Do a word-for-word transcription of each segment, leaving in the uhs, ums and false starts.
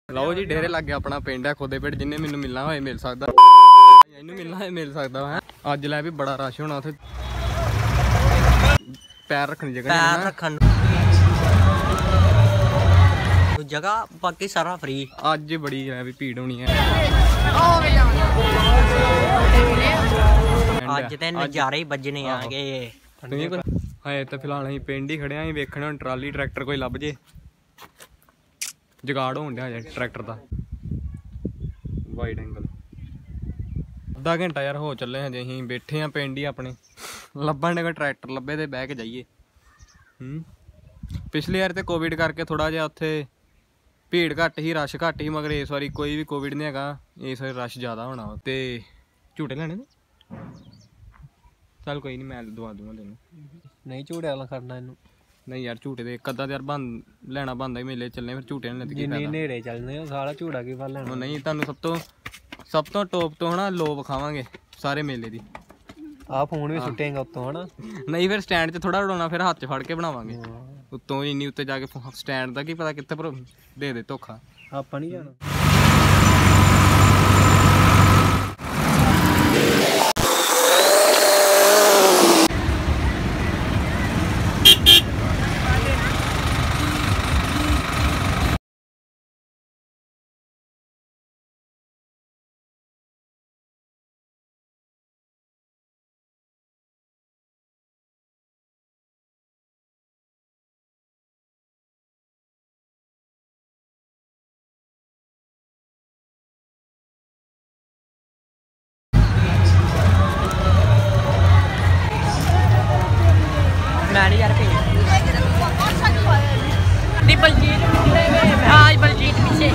ਲਓ ਜੀ ਡੇਰੇ ਲੱਗ ਗਿਆ ਆਪਣਾ ਪਿੰਡ ਹੈ ਖੋਦੇ ਪਿੰਡ। ਜਿੰਨੇ ਮੈਨੂੰ ਮਿਲਣਾ ਹੋਏ ਮਿਲ ਸਕਦਾ, ਇਹਨੂੰ ਮਿਲਣਾ ਹੋਏ ਮਿਲ ਸਕਦਾ ਹੈ। ਅੱਜ ਲੈ ਵੀ ਬੜਾ ਰਸ਼ ਹੋਣਾ ਉੱਥੇ, ਪੈਰ ਰੱਖਣ ਦੀ ਜਗ੍ਹਾ ਪੈਰ ਰੱਖਣ ਜਗ੍ਹਾ, ਬਾਕੀ ਸਾਰਾ ਫ੍ਰੀ। ਅੱਜ ਬੜੀ ਹੈ ਵੀ ਭੀੜ ਹੋਣੀ ਹੈ ਅੱਜ ਤੇ ਨਜ਼ਾਰੇ ਹੀ ਵੱਜਣੇ ਆਗੇ। ਹਾਂ ਤਾਂ ਫਿਲਹਾਲ ਅਸੀਂ ਪਿੰਡ ਹੀ ਖੜੇ ਆਂ, ਵੇਖਣਾ ਟਰਾਲੀ ਟਰੈਕਟਰ ਕੋਈ ਲੱਭ ਜੇ। ਜਗਾੜ ਹੋਣ ਡਿਆ ਜੇ ਟਰੈਕਟਰ ਦਾ ਵਾਈਡ ਐਂਗਲ। ਅੱਧਾ ਘੰਟਾ ਯਾਰ ਹੋ ਚੱਲੇ ਹਜੇ ਅਸੀਂ ਬੈਠੇ ਆਂ ਪਿੰਡ ਹੀ ਆਪਣੇ, ਲੱਭਣ ਦੇ ਕੋਈ ਟਰੈਕਟਰ ਲੱਭੇ ਤੇ ਬਹਿ ਕੇ ਜਾਈਏ। ਹੂੰ ਪਿਛਲੇ ਵਾਰ ਤੇ ਕੋਵਿਡ ਕਰਕੇ ਥੋੜਾ ਜਿਹਾ ਉੱਥੇ ਭੀੜ ਘੱਟ ਹੀ, ਰਸ਼ ਘੱਟ ਹੀ, ਮਗਰ ਇਸ ਵਾਰੀ ਕੋਈ ਵੀ ਕੋਵਿਡ ਨਹੀਂ ਹੈਗਾ, ਇਸ ਵਾਰੀ ਰਸ਼ ਜ਼ਿਆਦਾ ਹੋਣਾ। ਤੇ ਝੂਟੇ ਲੈਣੇ ਨੇ, ਚੱਲ ਕੋਈ ਨਹੀਂ ਮੈਂ ਦਵਾ ਦੂੰਗਾ ਤੈਨੂੰ। ਨਹੀਂ ਝੂਟੇ ਵਾਲਾ ਕਰਨਾ ਇਹਨੂੰ, ਨਹੀਂ ਯਾਰ ਝੂਟੇ ਦੇ ਇੱਕ ਅੱਧਾ ਯਾਰ ਬੰਦ ਲੈਣਾ ਬੰਦਾ ਹੀ ਮੇਲੇ ਚੱਲਣੇ, ਫਿਰ ਝੂਟੇ ਨਹੀਂ ਲੈਂਦੇ। ਜਿੰਨੇ ਨੇੜੇ ਚੱਲਦੇ ਸਾਰਾ ਝੂੜਾ ਕੀ ਫੜ ਲੈਣਾ। ਨਹੀਂ ਤੁਹਾਨੂੰ ਸਭ ਤੋਂ ਸਭ ਤੋਂ ਟੋਪ ਤੋਂ ਹਨਾ ਲੋ ਵਿਖਾਵਾਂਗੇ ਸਾਰੇ ਮੇਲੇ ਦੀ। ਆਹ ਫੋਨ ਵੀ ਸੁੱਟੇਗਾ ਉੱਤੋਂ ਹਨਾ, ਨਹੀਂ ਫਿਰ ਸਟੈਂਡ 'ਚ ਥੋੜਾ ਉਡਾਉਣਾ, ਫਿਰ ਹੱਥ 'ਚ ਫੜ ਕੇ ਬਣਾਵਾਂਗੇ ਉੱਤੋਂ। ਇੰਨੀ ਉੱਤੇ ਜਾ ਕੇ ਸਟੈਂਡ ਦਾ ਕੀ ਪਤਾ ਕਿੱਥੇ ਪਰ ਦੇ ਦੇ ਧੋਖਾ, ਆਪਾਂ ਨਹੀਂ ਜਾਣਾ। यार बलजीत आज बलजीत पीछे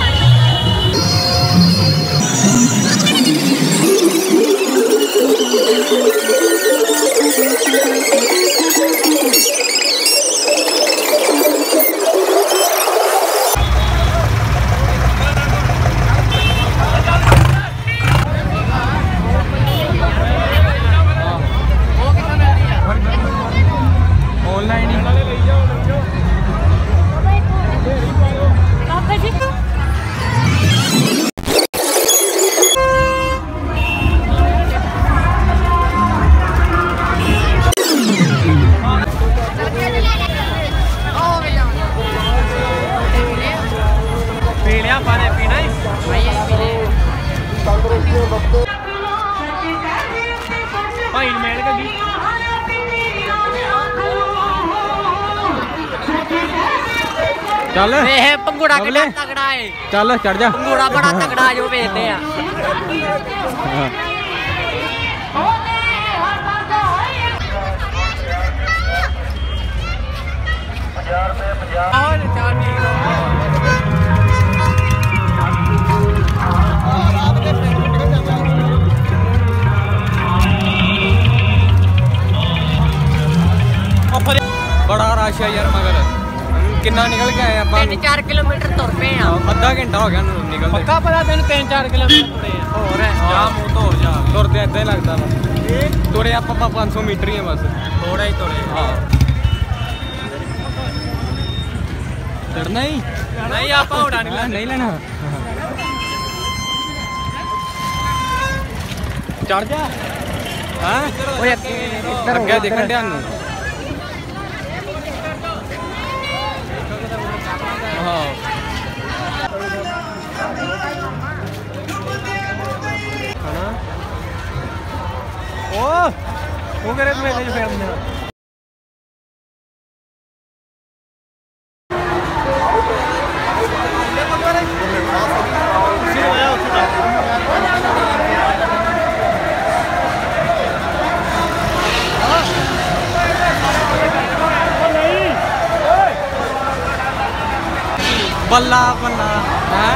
ਚੱਲ ਇਹ ਪੰਗੂੜਾ ਕਿੰਨਾ ਤਗੜਾ ਹੈ। ਚੱਲ ਚੜ ਜਾ, ਪੰਗੂੜਾ ਬੜਾ ਤਗੜਾ ਜੋ ਵੇਚਦੇ ਆ। ਬੜਾ ਰਸ਼ ਹੈ ਯਾਰ, ਮਗਰ ਕਿੰਨਾ ਨਿਕਲ ਕੇ ਆਏ ਆਪਾਂ? ਤਿੰਨ ਚਾਰ ਕਿਲੋਮੀਟਰ ਤੁਰ ਪਏ ਆ, ਅੱਧਾ ਘੰਟਾ ਹੋ ਗਿਆ ਨਿਕਲਦੇ। ਪੱਕਾ ਪਤਾ ਤੈਨੂੰ ਤਿੰਨ ਚਾਰ ਕਿਲੋਮੀਟਰ ਤੁਰੇ ਆ। ਹੋਰ ਜਾ ਮੂੰਹ ਧੋ ਜਾ, ਤੁਰਦੇ ਏਦਾਂ ਹੀ ਲੱਗਦਾ ਵਾ। ਤੁਰੇ ਆਪਾਂ ਪੰਜ ਸੌ ਮੀਟਰ ਹੀ ਆ ਬਸ, ਥੋੜਾ ਹੀ ਤੁਰੇ। ਹਾਂ ਚੜਨਾ ਹੀ ਨਹੀਂ, ਆਪਾਂ ਉਡਾ ਨਹੀਂ ਨਹੀਂ ਲੈਣਾ। ਚੜ ਜਾ। ਹਾਂ ਓਏ ਅੱਗੇ ਦੇਖਣ ਡਿਆ ਨੂੰ। ਉਹ ਉਹ ਕਰੇ ਮੇਲੇ 'ਚ ਫੇਰਦੇ ਆ। ਬੱਲਾ ਬੱਲਾ ਹੈ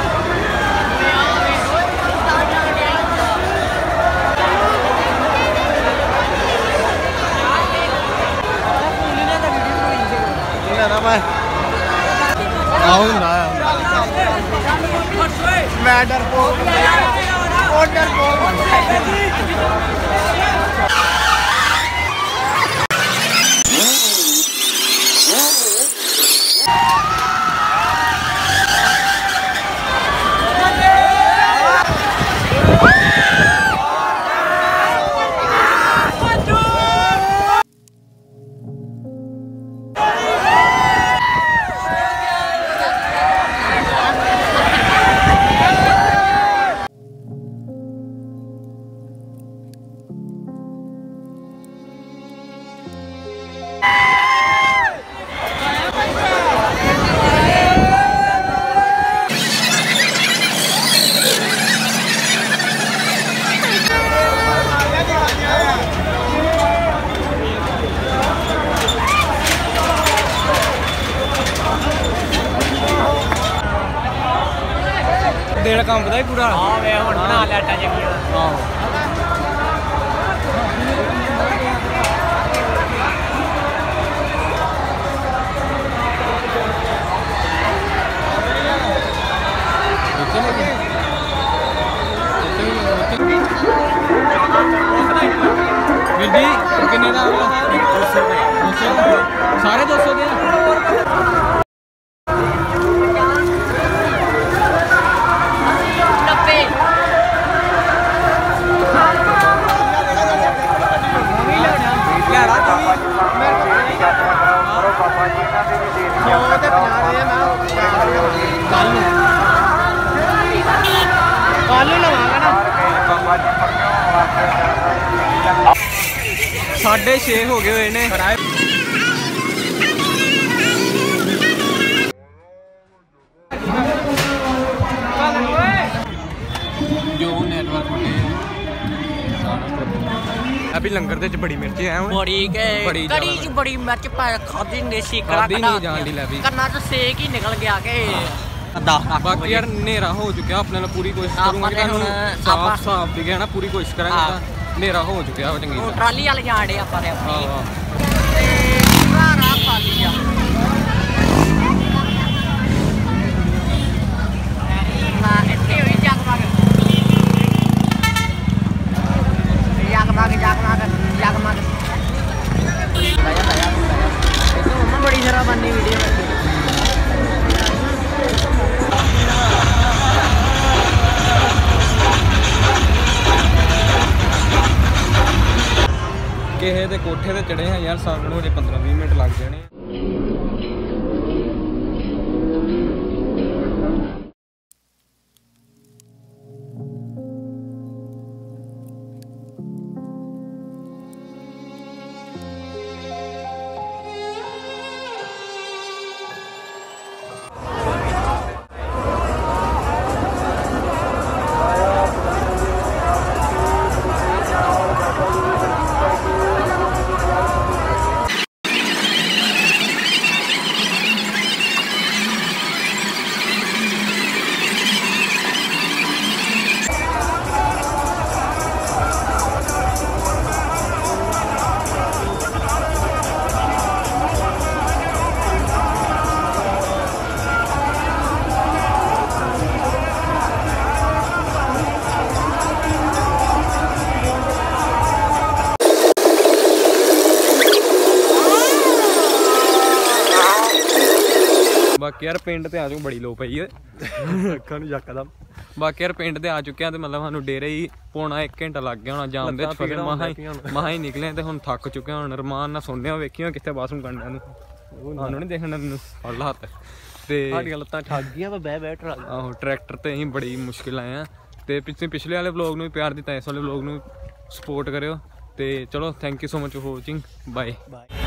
मैं डरपोक ਦਿਲ ਕੰਬਦਾ ਹੀ ਪੂਰਾ। ਆ ਵੇ ਹੁਣ ਬਣਾ ਲਿਆ ਆਟਾ ਚੰਗੀਆਂ। ਆਹੋ ਵੀਰ ਜੀ ਕਿੰਨੇ ਦਾ ਆਇਆ? ਦੋ ਸੌ ਰੁਪਏ। ਸਾਰੇ ਦੋ ਸੌ ਦੇ ਨੱਬੇ ਕੱਲ ਨੂੰ ਲਵਾਂਗਾ ਨਾ। ਸਾਢੇ ਛੇ ਹੋ ਗਏ ਹੋਏ ਨੇ। ਜੋ ਨੈਟਵਰਕ अभी लंगर दे च बड़ी मिर्च है बड़ी के बड़ी कड़ी च बड़ी मिर्च पा खादी नहीं सी कड़ा नहीं जान दी ले भी करना तो सेक ही निकल गया के बाकी यार नेरा हो चुका अपने लिए पूरी कोशिश करूंगा कि हम साफ साफ दिखे ना पूरी कोशिश करेंगे। नेरा हो चुका है चंगी ट्राली वाले जान डे अपन अपनी ते पूरा रात खाली आ ना इतने हुई जगमग जगमग जगमग जगमग लाया लाया लाया तो मम्मा बड़ी खराब बनी वीडियो में। ਕਿਸੇ ਦੇ ਕੋਠੇ ਤੇ ਚੜੇ ਆ ਯਾਰ ਸਾਨੂੰ ਹਜੇ पंद्रह बीस ਮਿੰਟ ਲੱਗ ਜਾਣੇ। बाकी यार पिंड ते आ चुके बड़ी लो पई है अक्खां नूं यकदम। बाकी यार पिंड ते आ चुके हैं तो मतलब सानू डेरे ही पौना एक घंटा लग गया होना जाम दे फिर महा ही महा ही निकले ते हुण थक चुके हैं। हुण रमान ना सुनने वेखियो कित्थे बाथरूम करने नूं सानू नहीं देखना नूं फड़ हाथ ते साडियां लत्तां ठग गईयां पर बह बह ट्रक आहो ट्रैक्टर ते असीं बड़ी मुश्किल आए हैं। ते पिछले पिछले वाले व्लॉग नूं प्यार दित्ता इस वाले व्लॉग नूं सपोर्ट करियो ते चलो thank you so much for watching bye.